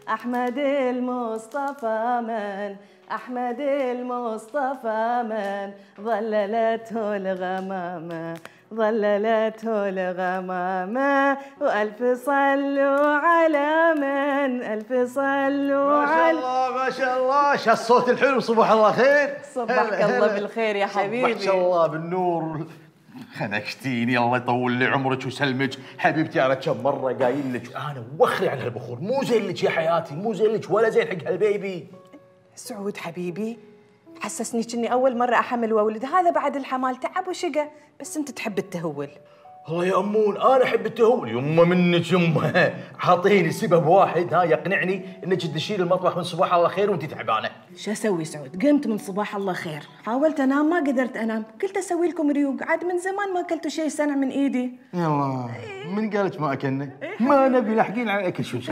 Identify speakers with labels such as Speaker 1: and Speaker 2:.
Speaker 1: أحمد المصطفى من، أحمد المصطفى من، ظللته الغمامة، ظللته الغمامة، وألف صلوا على من، ألف صلوا على.
Speaker 2: ما شاء الله ما شاء الله، شو الصوت الحلو. صباح الله خير.
Speaker 1: صبحك الله بالخير يا حبيبي.
Speaker 2: صبحك الله بالنور. خنقتيني، الله يطول لي عمرك ويسلمك حبيبتي. انا كم مره قايل لك انا وخري على هالبخور، مو زين لك يا حياتي، مو زين لك ولا زين حق هالبيبي.
Speaker 1: سعود حبيبي حسسني كني اول مره احمل واولد، هذا بعد الحمال تعب وشقى، بس انت تحب التهول.
Speaker 2: الله يا امون انا احب التهول. يمه منك يمه، اعطيني سبب واحد يقنعني انك تدشين المطبخ من صباح الله خير وانت تعبانه.
Speaker 1: شو اسوي سعود؟ قمت من صباح الله خير، حاولت انام ما قدرت انام، قلت اسوي لكم ريوق، عاد من زمان ما اكلتوا شيء سنه من ايدي.
Speaker 2: يلا من قالك ما اكلنا؟ ما نبي لاحقين على الاكل. شو